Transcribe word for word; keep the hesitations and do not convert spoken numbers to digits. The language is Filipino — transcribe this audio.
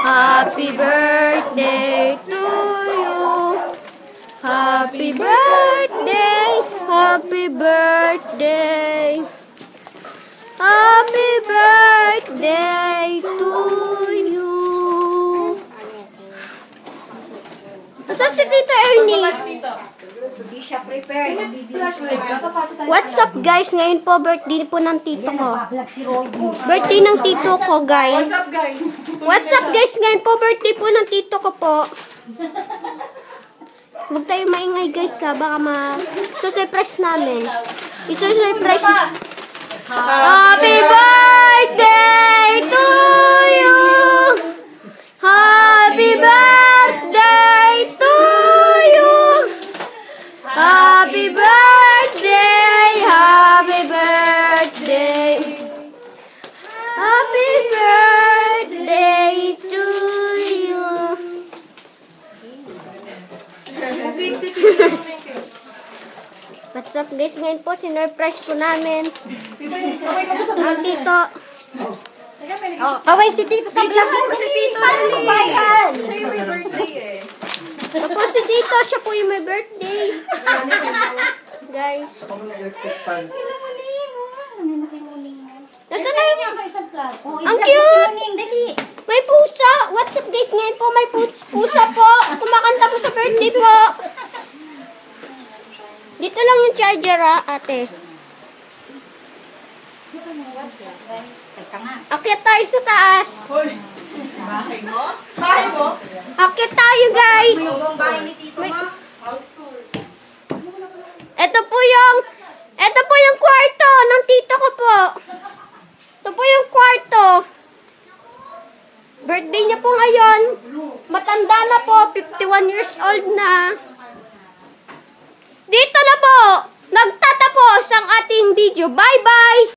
Happy birthday to you. Happy birthday, happy birthday. Happy birthday to you. Saan si Tito Ernie? Hindi siya prepared. What's up guys? Ngayon po birthday po ng tito ko. Birthday ng tito ko guys. What's up guys? What's up guys? Ngayon po birthday po ng tito ko po. Huwag tayo maingay guys ha. Baka ma-surprise namin. I-surprise. Happy birthday to you. Happy birthday to you. Happy birthday. Happy birthday. Happy birthday to you. What's up guys? Ngayon po, sinurprise po namin ang tito. Away si Tito sa blahan. Si Tito dali. Sa'yo may birthday eh. Ito po si tito, siya po yung may birthday. Guys. Nasaan na yung... Ang cute! May pusa! What's up guys? Ngayon po may pusa po. Kumakanta po sa birthday po. Dito lang yung charger ah, ate. Akyat tayo sa taas. Bahay mo? Bahay mo? Akyat tayo guys. Yung bahay ni Tito May- ma. Ito po yung... Ito po yung kwarto ng tito ko po. Ito po yung kwarto. Birthday niya po ngayon. Matanda na po. fifty-one years old na. Dito na po. Nagtatapos ang ating video. Bye-bye!